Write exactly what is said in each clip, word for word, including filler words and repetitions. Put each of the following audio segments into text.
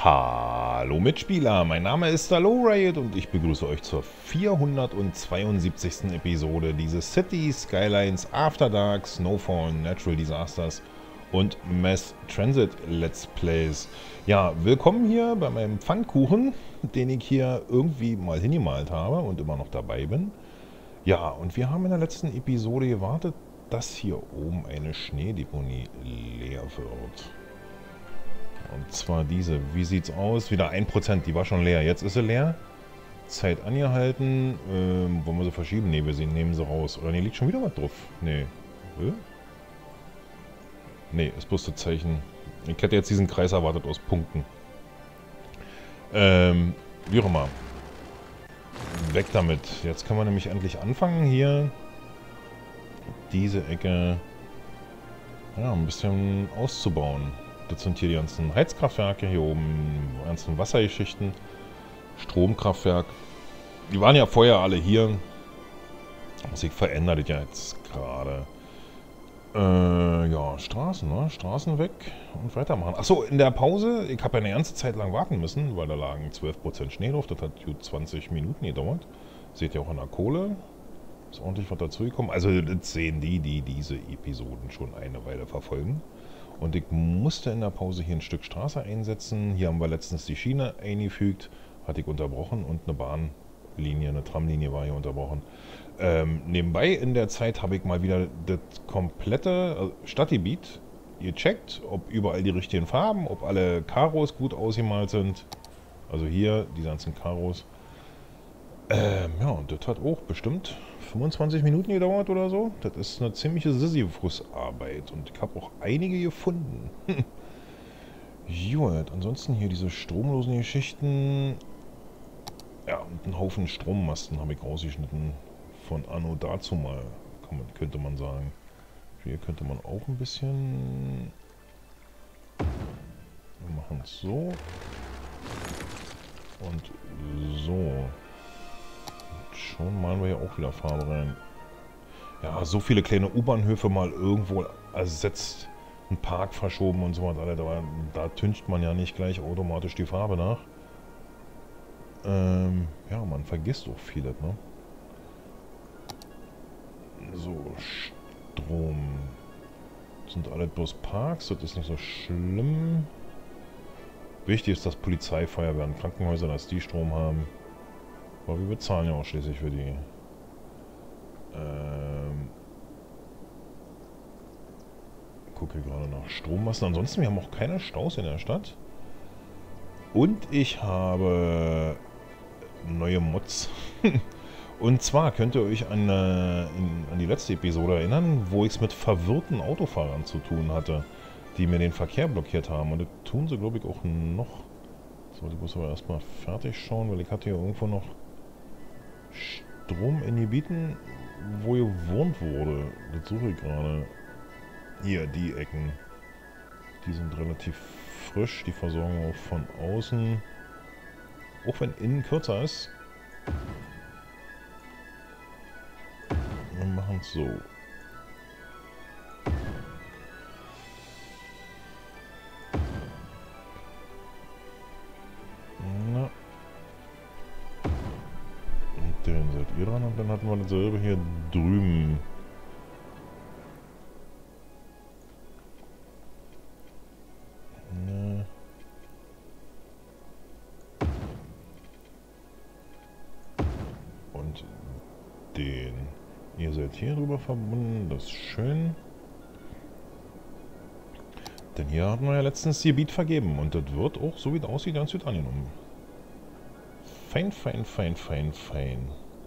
Hallo Mitspieler, mein Name ist StarLowRiot und ich begrüße euch zur vierhundertzweiundsiebzigsten Episode dieses Cities Skylines After Dark Snowfall Natural Disasters und Mass Transit Let's Plays. Ja, willkommen hier bei meinem Pfannkuchen, den ich hier irgendwie mal hingemalt habe und immer noch dabei bin. Ja, und wir haben in der letzten Episode gewartet, dass hier oben eine Schneedeponie leer wird. Und zwar diese. Wie sieht's aus? Wieder ein Prozent, die war schon leer. Jetzt ist sie leer. Zeit angehalten. Ähm, wollen wir sie verschieben? Ne, wir nehmen sie raus. Oder ne, liegt schon wieder was drauf? Ne. Ne, ist bloß das Zeichen. Ich hätte jetzt diesen Kreis erwartet aus Punkten. Ähm, wie auch immer. Weg damit. Jetzt können wir nämlich endlich anfangen, hier diese Ecke ja, ein bisschen auszubauen. Das sind hier die ganzen Heizkraftwerke, hier oben die ganzen Wassergeschichten, Stromkraftwerk. Die waren ja vorher alle hier. Sich verändert das ja jetzt gerade. Äh, ja, Straßen, ne? Straßen weg und weitermachen. Achso, in der Pause, ich habe ja eine ganze Zeit lang warten müssen, weil da lagen zwölf Prozent Schnee drauf. Das hat gut zwanzig Minuten gedauert. Seht ihr auch an der Kohle. Ist ordentlich was dazugekommen. Also das sehen die, die diese Episoden schon eine Weile verfolgen. Und ich musste in der Pause hier ein Stück Straße einsetzen. Hier haben wir letztens die Schiene eingefügt. Hatte ich unterbrochen und eine Bahnlinie, eine Tramlinie war hier unterbrochen. Ähm, nebenbei in der Zeit habe ich mal wieder das komplette Stadtgebiet gecheckt, ob überall die richtigen Farben, ob alle Karos gut ausgemalt sind. Also hier, die ganzen Karos. Ähm, ja, und das hat auch bestimmt fünfundzwanzig Minuten gedauert oder so. Das ist eine ziemliche Sisyphus-Arbeit und ich habe auch einige gefunden. Gut, ansonsten hier diese stromlosen Geschichten. Ja, und einen Haufen Strommasten habe ich rausgeschnitten. Von anno dazu mal, kann man, könnte man sagen. Hier könnte man auch ein bisschen... Wir machen es so. Und so. Schon malen wir ja auch wieder Farbe rein. Ja, so viele kleine U-Bahnhöfe mal irgendwo ersetzt, einen Park verschoben und so weiter. Da, da tüncht man ja nicht gleich automatisch die Farbe nach. Ähm, ja, man vergisst auch vieles, ne? So, Strom. Das sind alle bloß Parks, das ist nicht so schlimm. Wichtig ist, dass Polizei, Feuerwehren, Krankenhäuser, dass die Strom haben. Aber wir bezahlen ja auch schließlich für die. Ähm, gucke gerade nach Strommasten. Ansonsten, wir haben auch keine Staus in der Stadt. Und ich habe neue Mods. Und zwar könnt ihr euch an, äh, in, an die letzte Episode erinnern, wo ich es mit verwirrten Autofahrern zu tun hatte, die mir den Verkehr blockiert haben. Und das tun sie, glaube ich, auch noch. So, ich muss aber erstmal fertig schauen, weil ich hatte hier irgendwo noch Strom in Gebieten, wo gewohnt wurde. Das suche ich gerade. Hier, die Ecken. Die sind relativ frisch. Die Versorgung auch von außen. Auch wenn innen kürzer ist. Wir machen es so. Na. Und den seid ihr dran und dann hatten wir dasselbe hier drüben. Na. Und den. Ihr seid hier drüber verbunden, das ist schön. Denn hier hatten wir ja letztens das Gebiet vergeben und das wird auch, so wie es aussieht, ganz gut angenommen. Fein, fein, fein, fein, fein.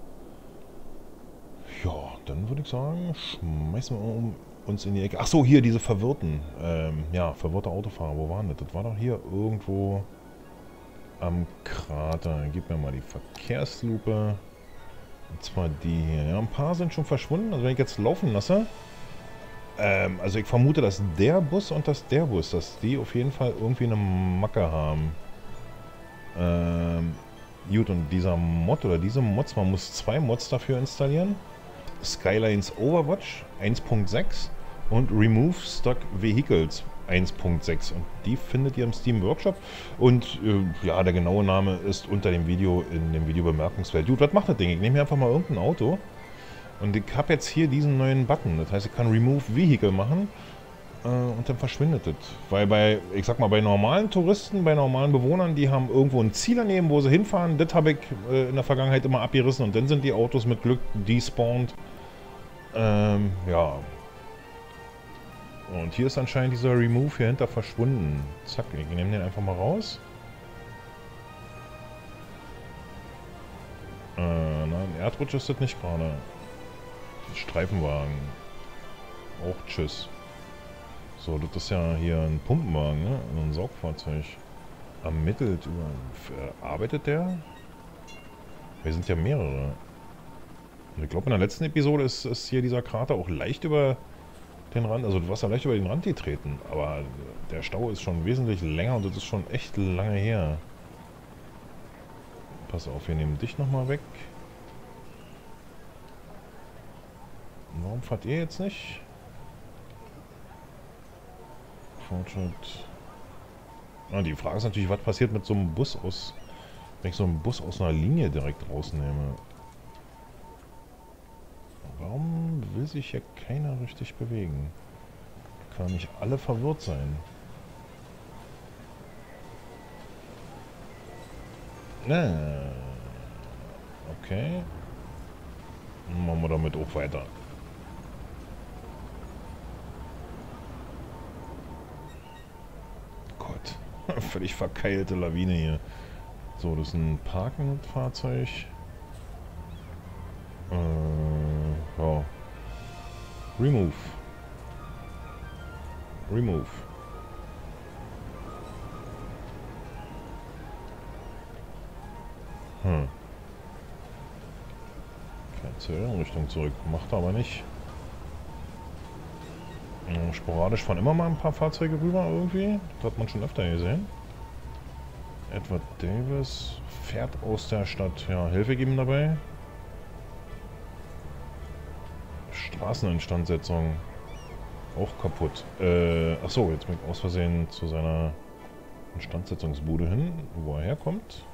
Ja, dann würde ich sagen, schmeißen wir uns in die Ecke. Achso, hier diese verwirrten, ähm, ja, verwirrte Autofahrer, wo waren das? Das war doch hier irgendwo am Krater. Gib mir mal die Verkehrslupe. Und zwar die hier. Ja, ein paar sind schon verschwunden. Also wenn ich jetzt laufen lasse, ähm, also ich vermute, dass der Bus und dass der Bus, dass die auf jeden Fall irgendwie eine Macke haben. Ähm, gut, und dieser Mod oder diese Mods, man muss zwei Mods dafür installieren. Skylines Overwatch eins Punkt sechs und Remove Stock Vehicles eins Punkt sechs und die findet ihr im Steam Workshop und äh, ja, der genaue Name ist unter dem Video in dem Video bemerkenswert. Gut, was macht das Ding? Ich nehme mir einfach mal irgendein Auto und ich habe jetzt hier diesen neuen Button, das heißt, ich kann Remove Vehicle machen äh, und dann verschwindet das. Weil bei, ich sag mal, bei normalen Touristen, bei normalen Bewohnern, die haben irgendwo ein Ziel daneben, wo sie hinfahren, das habe ich äh, in der Vergangenheit immer abgerissen und dann sind die Autos mit Glück despawned. Ähm, ja. Und hier ist anscheinend dieser Remove hier hinter verschwunden. Zack, ich nehme den einfach mal raus. Äh, nein, Erdrutsch ist das nicht gerade. Streifenwagen. Auch tschüss. So, das ist ja hier ein Pumpenwagen, ne? Ein Saugfahrzeug. Ermittelt über... Arbeitet der? Wir sind ja mehrere. Und ich glaube, in der letzten Episode ist, ist hier dieser Krater auch leicht über... den Rand, also das Wasser leicht über den Rand getreten, aber der Stau ist schon wesentlich länger und das ist schon echt lange her. Pass auf, wir nehmen dich nochmal weg. Warum fahrt ihr jetzt nicht? Fortschritt. Ah, die Frage ist natürlich, was passiert mit so einem Bus aus, wenn ich so einen Bus aus einer Linie direkt rausnehme. Warum will sich hier keiner richtig bewegen? Kann nicht alle verwirrt sein. Ne. Okay. Machen wir damit auch weiter. Gott. Völlig verkeilte Lawine hier. So, das ist ein Parkenfahrzeug. Äh, ja. Remove. Remove. Hm. Fährt zur Innenrichtung zurück. Macht er aber nicht. Ja, sporadisch fahren immer mal ein paar Fahrzeuge rüber irgendwie. Das hat man schon öfter gesehen. Edward Davis fährt aus der Stadt. Ja, Hilfe geben dabei. Straßeninstandsetzung. Auch kaputt. Äh, achso, jetzt bin ich aus Versehen zu seiner Instandsetzungsbude hin, wo er herkommt.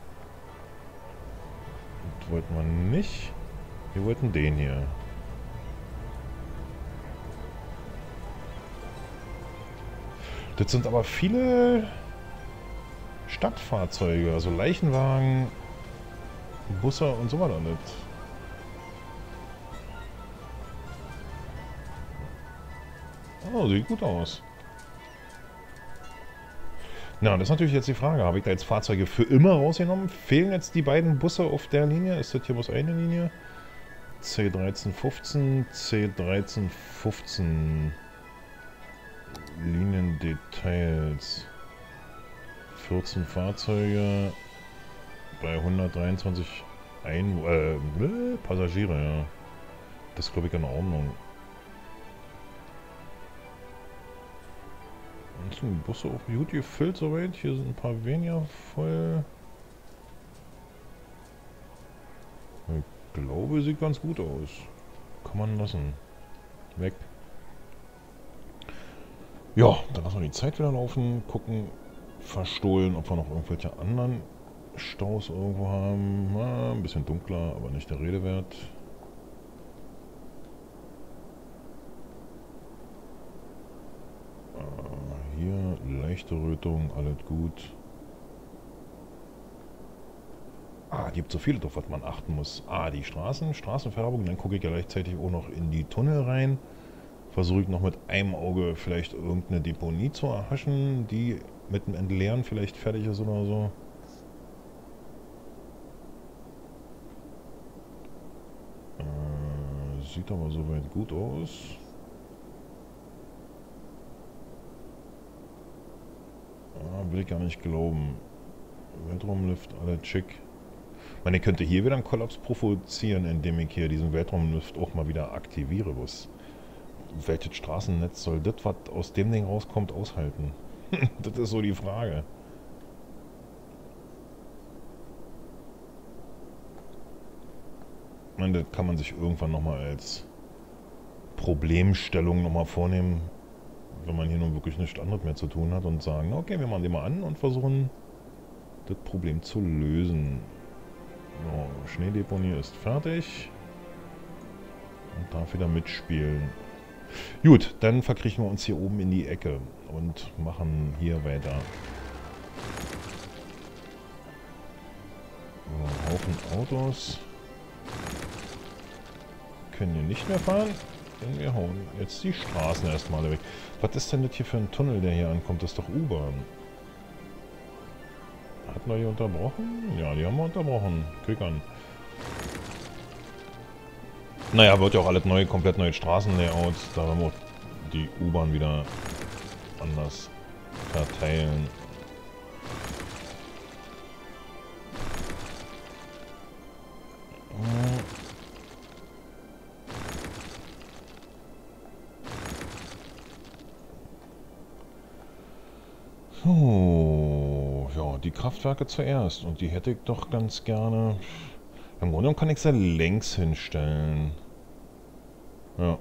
Das wollten wir nicht. Wir wollten den hier. Das sind aber viele Stadtfahrzeuge, also Leichenwagen, Busse und so weiter nicht. Oh, sieht gut aus. Na, das ist natürlich jetzt die Frage. Habe ich da jetzt Fahrzeuge für immer rausgenommen? Fehlen jetzt die beiden Busse auf der Linie? Ist das hier bloß eine Linie? C dreizehn fünfzehn, C dreizehn fünfzehn. Liniendetails. vierzehn Fahrzeuge bei hundertdreiundzwanzig Ein äh, Passagiere, ja. Das ist, glaube ich, in Ordnung. Sind die Busse auch gut gefüllt soweit? Hier sind ein paar weniger voll. Ich glaube, sieht ganz gut aus. Kann man lassen. Weg. Ja, dann lassen wir die Zeit wieder laufen. Gucken, verstohlen, ob wir noch irgendwelche anderen Staus irgendwo haben. Na, ein bisschen dunkler, aber nicht der Rede wert. Hier, leichte Rötung, alles gut. Ah, die gibt so viele drauf, was man achten muss. Ah, die Straßen, Straßenfärbung. Dann gucke ich ja gleichzeitig auch noch in die Tunnel rein. Versuche ich noch mit einem Auge vielleicht irgendeine Deponie zu erhaschen, die mit dem Entleeren vielleicht fertig ist oder so. Äh, sieht aber soweit gut aus. Ah, will ich gar nicht glauben. Weltraumlift, alle schick. Ich meine, ich könnte hier wieder einen Kollaps provozieren, indem ich hier diesen Weltraumlift auch mal wieder aktiviere. Was, welches Straßennetz soll das, was aus dem Ding rauskommt, aushalten? Das ist so die Frage. Ich meine, das kann man sich irgendwann nochmal als Problemstellung nochmal vornehmen. wenn man hier nun wirklich nichts anderes mehr zu tun hat und sagen, okay, wir machen den mal an und versuchen, das Problem zu lösen. So, Schneedeponie ist fertig. Und darf wieder mitspielen. Gut, dann verkriechen wir uns hier oben in die Ecke und machen hier weiter. So, Haufen Autos. Können hier nicht mehr fahren. Denn wir hauen jetzt die Straßen erstmal weg. Was ist denn das hier für ein Tunnel, der hier ankommt? Das ist doch U-Bahn. Hatten wir hier unterbrochen? Ja, die haben wir unterbrochen. Klick an. Naja, wird ja auch alles neu, komplett neue Straßenlayout. Da werden wir die U-Bahn wieder anders verteilen. So, ja, die Kraftwerke zuerst. Und die hätte ich doch ganz gerne... Im Grunde genommen kann ich sie längs hinstellen. Ja.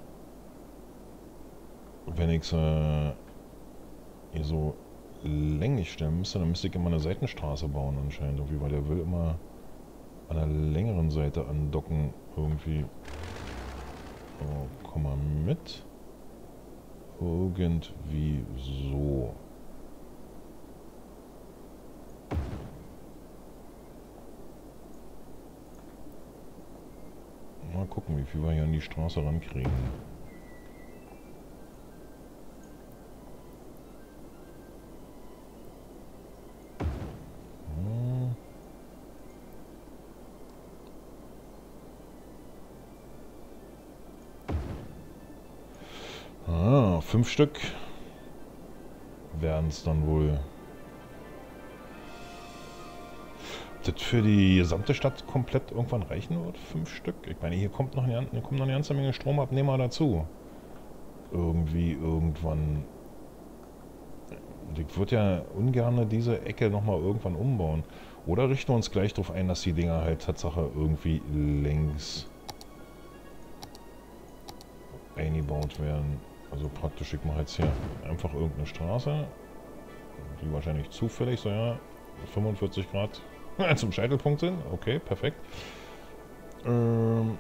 Wenn ich sie hier so länglich stellen müsste, dann müsste ich immer eine Seitenstraße bauen anscheinend. Irgendwie, weil der will immer an der längeren Seite andocken. Irgendwie. So, komm mal mit. Irgendwie so. Mal gucken, wie viel wir hier an die Straße rankriegen. Hm. Ah, fünf Stück werden es dann wohl. Das für die gesamte Stadt komplett irgendwann reichen wird? Fünf Stück? Ich meine, hier kommt noch eine, hier kommt noch eine ganze Menge Stromabnehmer dazu. Irgendwie, irgendwann. Und ich würde ja ungern diese Ecke nochmal irgendwann umbauen. Oder richten wir uns gleich darauf ein, dass die Dinger halt Tatsache irgendwie längs eingebaut werden. Also praktisch, ich mache jetzt hier einfach irgendeine Straße, die wahrscheinlich zufällig so, ja, fünfundvierzig Grad zum Scheitelpunkt sind. Okay, perfekt. Ähm,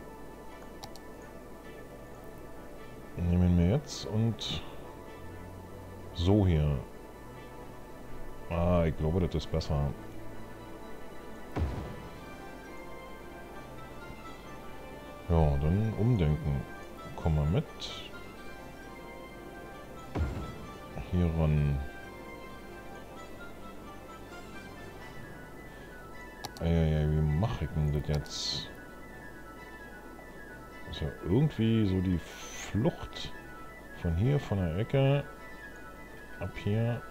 nehmen wir jetzt und so hier. Ah, ich glaube, das ist besser. Ja, dann umdenken. Komm mal mit. Hier ran. Eieiei, wie mache ich denn das jetzt? Das ist ja irgendwie so die Flucht von hier, von der Ecke, ab hier.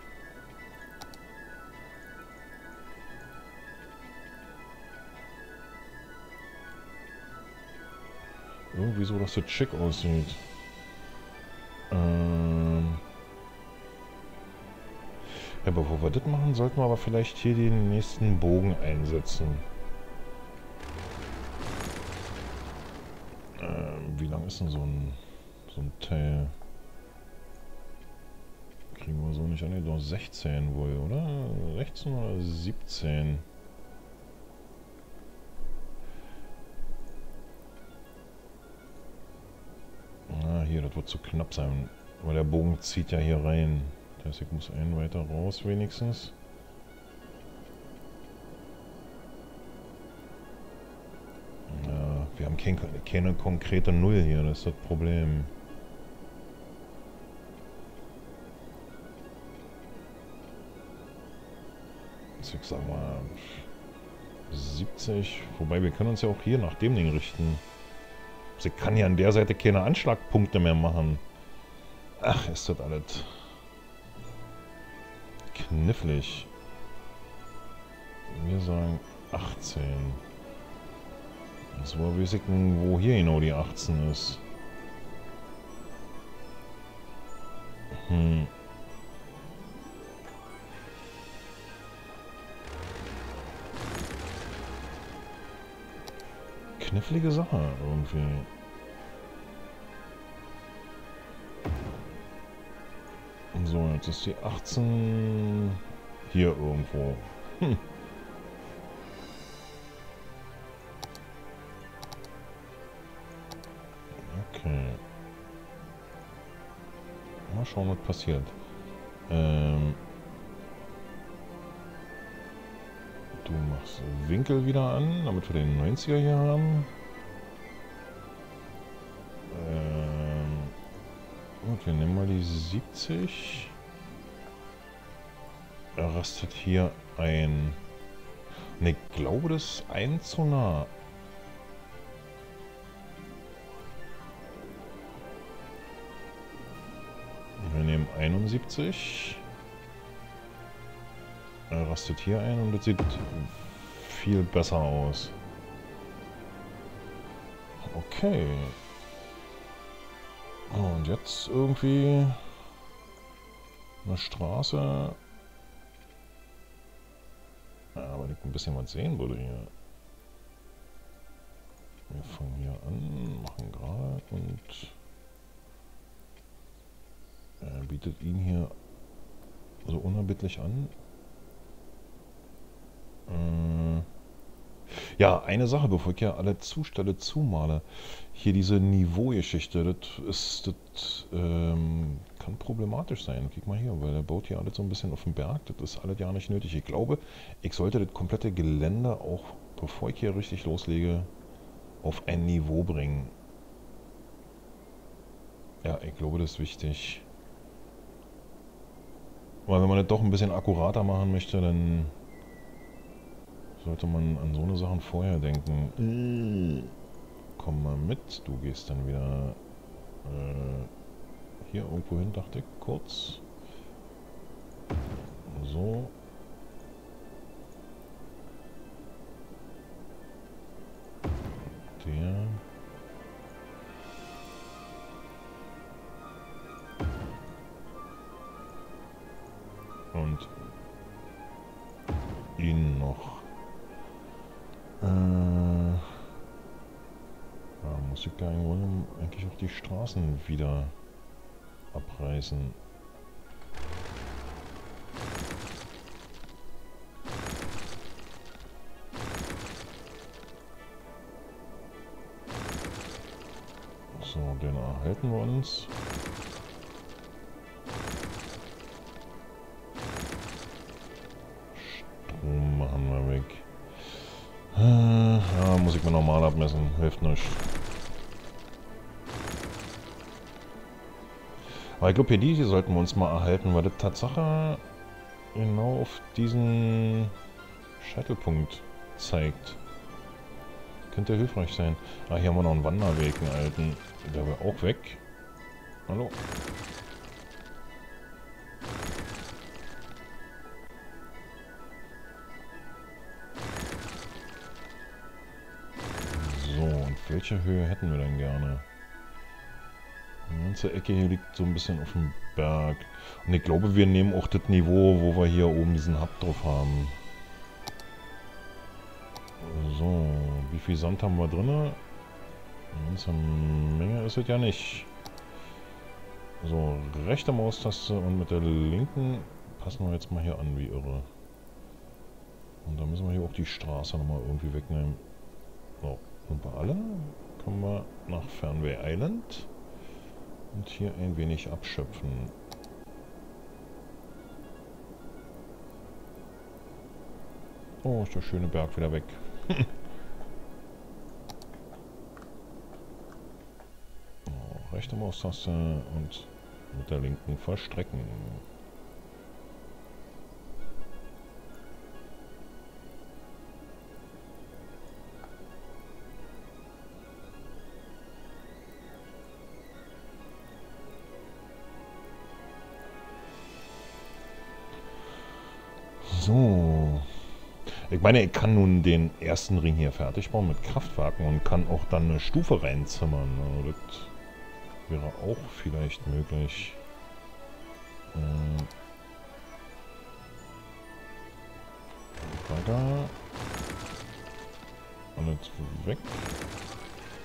Irgendwie so, dass das schick aussieht. Ähm ja, bevor wir das machen, sollten wir aber vielleicht hier den nächsten Bogen einsetzen. Ähm, wie lang ist denn so ein, so ein Teil? Kriegen wir so nicht an, doch sechzehn wohl, oder? sechzehn oder siebzehn? Ah, hier, das wird zu knapp sein, weil der Bogen zieht ja hier rein. Das heißt, ich muss einen weiter raus wenigstens. Ja, wir haben kein, keine konkrete Null hier, das ist das Problem. Also ich sag mal siebzig, wobei wir können uns ja auch hier nach dem Ding richten. Also ich kann ja an der Seite keine Anschlagpunkte mehr machen. Ach, ist das alles knifflig. Wir sagen achtzehn. Das war weiß ich nicht, wo hier genau die achtzehn ist. Hm. Knifflige Sache irgendwie. So, jetzt ist die achtzehn hier irgendwo. Hm. Okay. Mal schauen, was passiert. Ähm, du machst Winkel wieder an, damit wir den neunziger hier haben. Ähm, gut, wir nehmen mal die siebzig. Er rastet hier ein. Ne, ich glaube, das ist ein zu nah. Wir nehmen einundsiebzig. Er rastet hier ein und das sieht viel besser aus. Okay. Und jetzt irgendwie eine Straße. Ja, aber ich ein bisschen was sehen würde hier. Wir fangen hier an, machen gerade und er bietet ihn hier so unerbittlich an. Äh ja, eine Sache, bevor ich ja alle Zustände zumale. Hier diese Niveaugeschichte, das ist, das ähm, kann problematisch sein. Guck mal hier, weil der baut hier alles so ein bisschen auf den Berg. Das ist alles ja nicht nötig. Ich glaube, ich sollte das komplette Gelände auch, bevor ich hier richtig loslege, auf ein Niveau bringen. Ja, ich glaube, das ist wichtig. Weil wenn man das doch ein bisschen akkurater machen möchte, dann sollte man an so eine Sachen vorher denken. Komm mal mit, du gehst dann wieder äh, hier irgendwo hin, dachte ich, kurz. So. Der. Und ihn noch. Äh, ja, muss ich da eigentlich auch die Straßen wieder abreißen. So, den erhalten wir uns. Strom machen wir weg. Ja, muss ich mir normal abmessen. Hilft nicht. Aber ich glaube, hier die, die sollten wir uns mal erhalten, weil das Tatsache genau auf diesen Scheitelpunkt zeigt. Könnte hilfreich sein. Ah, hier haben wir noch einen Wanderweg, einen alten. Der wäre auch weg. Hallo. So, und welche Höhe hätten wir denn gerne? Die ganze Ecke hier liegt so ein bisschen auf dem Berg. Und ich glaube, wir nehmen auch das Niveau, wo wir hier oben diesen Hub drauf haben. So, wie viel Sand haben wir drin? Eine ganze Menge ist es ja nicht. So, rechte Maustaste und mit der linken passen wir jetzt mal hier an, wie irre. Und dann müssen wir hier auch die Straße nochmal irgendwie wegnehmen. So, sind wir alle? Kommen wir nach Fernweh Island. Und hier ein wenig abschöpfen. Oh, ist der schöne Berg wieder weg. Oh, rechte Maustaste und mit der linken verstrecken. So. Ich meine, ich kann nun den ersten Ring hier fertig bauen mit Kraftwerken und kann auch dann eine Stufe reinzimmern. Also das wäre auch vielleicht möglich. Äh, weiter. Alles weg.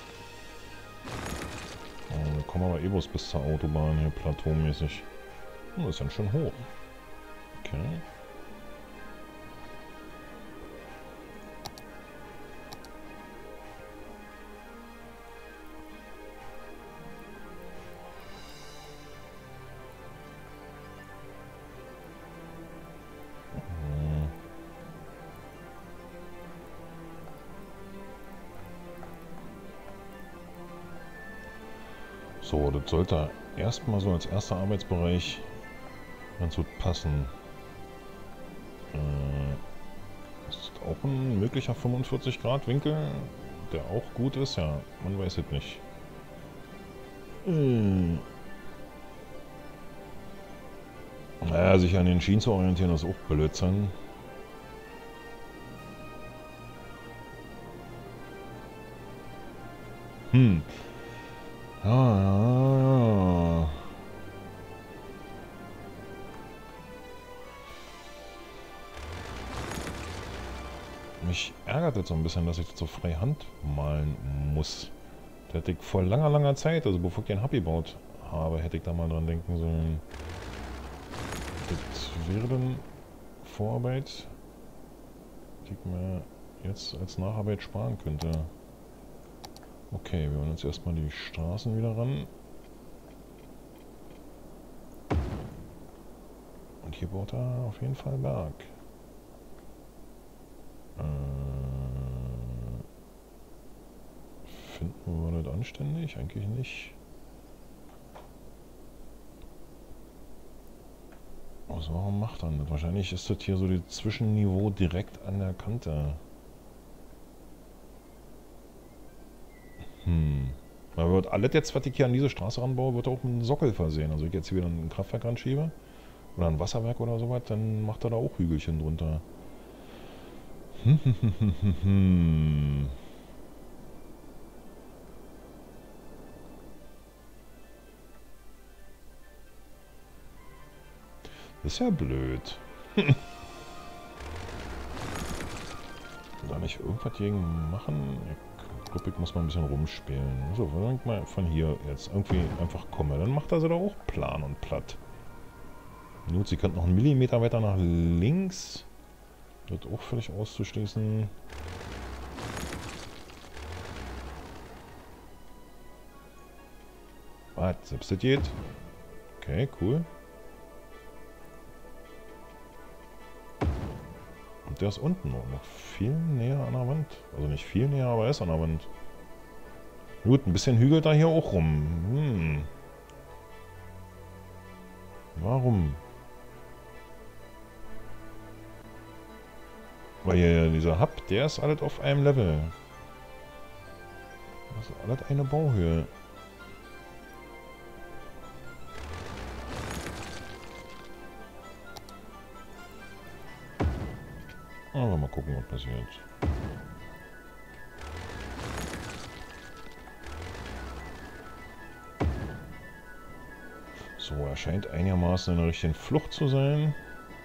Oh, wir kommen aber eh bloß bis zur Autobahn hier plateaumäßig. Oh, das ist dann schon hoch. Okay. So, das sollte erstmal so als erster Arbeitsbereich ganz gut passen. Äh, das ist auch ein möglicher fünfundvierzig Grad Winkel, der auch gut ist. Ja, man weiß es nicht. Hm. Naja, sich an den Schienen zu orientieren, ist auch Blödsinn. Hm. Ja, ja, ja. Mich ärgert jetzt so ein bisschen, dass ich das so frei Hand malen muss. Das hätte ich vor langer, langer Zeit, also bevor ich den Hub gebaut habe, hätte ich da mal dran denken sollen. Das wäre dann Vorarbeit, die ich mir jetzt als Nacharbeit sparen könnte. Okay, wir holen uns erstmal die Straßen wieder ran. Und hier baut er auf jeden Fall Berg. Äh, finden wir das anständig? Eigentlich nicht. Was warum macht er das? Wahrscheinlich ist das hier so das Zwischenniveau direkt an der Kante. Hm. Weil wird alles jetzt, was ich hier an diese Straße ranbaue, wird auch mit einem Sockel versehen. Also ich jetzt hier wieder ein Kraftwerk ranschiebe oder ein Wasserwerk oder sowas, dann macht er da auch Hügelchen drunter. Hm, hm, hm, hm, hm, hm. Das ist ja blöd. Da nicht irgendwas gegen machen? Ich glaube, ich muss mal ein bisschen rumspielen. So, wenn ich mal von hier jetzt irgendwie einfach komme, dann macht er sie doch auch plan und platt. Gut, sie könnte noch einen Millimeter weiter nach links. Wird auch völlig auszuschließen. Was? Selbst das geht? Okay, cool. Und der ist unten noch, noch viel näher an der Wand. Also nicht viel näher, aber er ist an der Wand. Gut, ein bisschen hügelt er hier auch rum. Hm. Warum? Weil hier dieser Hub, der ist alles auf einem Level. Das ist alles eine Bauhöhe. Aber mal gucken, was passiert. So, er scheint einigermaßen in der richtigen Flucht zu sein.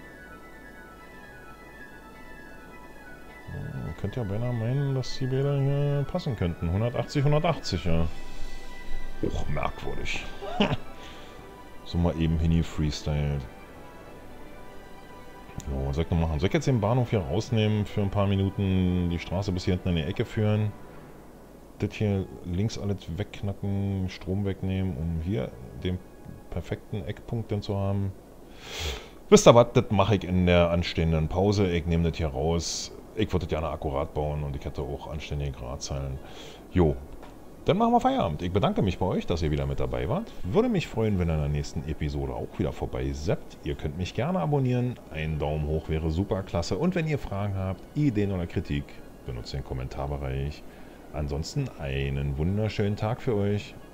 Man könnte ja beinahe meinen, dass die Bäder hier passen könnten. hundertachtzig, hundertachtzig, ja. Och, merkwürdig. So mal eben hin freestylt. So, was soll ich noch machen? Soll ich jetzt den Bahnhof hier rausnehmen für ein paar Minuten, die Straße bis hier hinten in die Ecke führen? Das hier links alles wegknacken, Strom wegnehmen, um hier den perfekten Eckpunkt dann zu haben. Wisst ihr was, das mache ich in der anstehenden Pause. Ich nehme das hier raus. Ich würde das gerne akkurat bauen und ich hätte auch anständige Gradzahlen. Jo, dann machen wir Feierabend. Ich bedanke mich bei euch, dass ihr wieder mit dabei wart. Würde mich freuen, wenn ihr in der nächsten Episode auch wieder vorbei seid. Ihr könnt mich gerne abonnieren. Ein Daumen hoch wäre super klasse. Und wenn ihr Fragen habt, Ideen oder Kritik, benutzt den Kommentarbereich. Ansonsten einen wunderschönen Tag für euch.